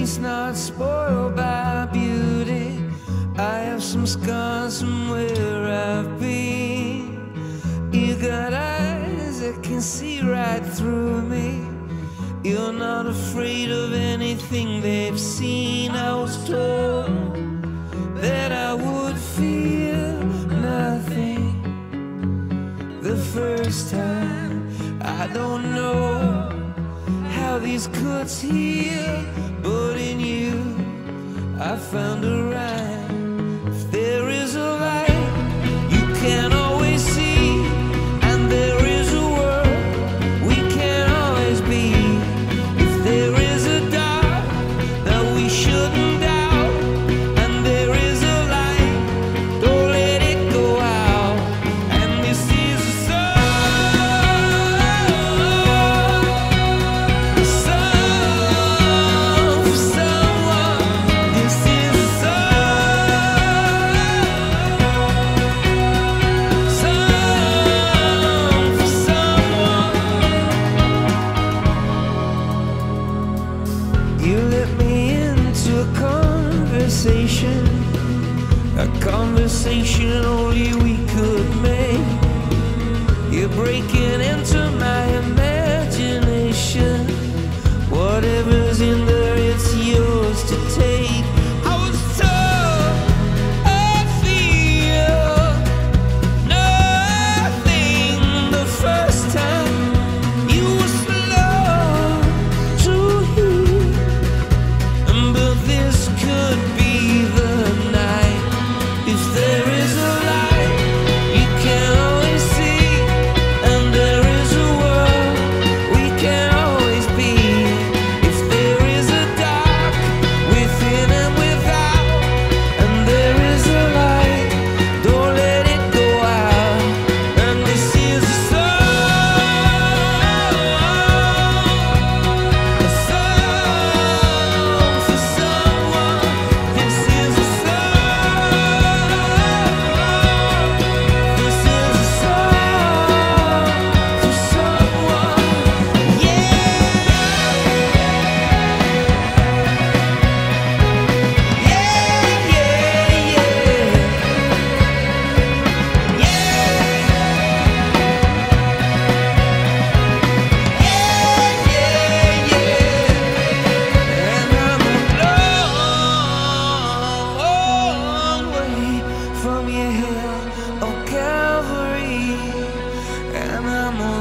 face not spoiled by beauty. I have some scars from where I've been. You got eyes that can see right through me. You're not afraid of anything they've seen. I was told that I would feel nothing the first time. I don't know how these cuts heal, but in you I found a rhyme. If there is a light you can always see, and there is a world we can always be. If there is a dark that we shouldn't doubt, and there is a light, don't let it go out. And this is a song for someone. This is a song for someone. You let me into a conversation only we could make. You're breaking into my imagination. Whatever's in there, it's yours to take. I was told I feel nothing the first time. You were slow to hear, but this could be the night. If there is a light you can always see, and there is a world we can always be. If there is a dark within and without, and there is a light, don't let it go out. And this is a song for someone. This is a song. This is a song for someone. Yeah. And I'm a long way from your hill of Calvary, and I'm a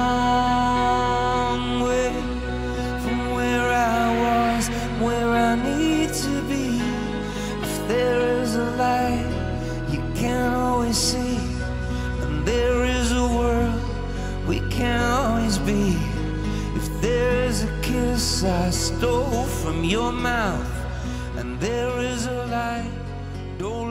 long way from where I was, where I need to be. If there is a light you can always see, and there is a world we can always be. If there is a kiss I stole from your mouth, and there is a light, don't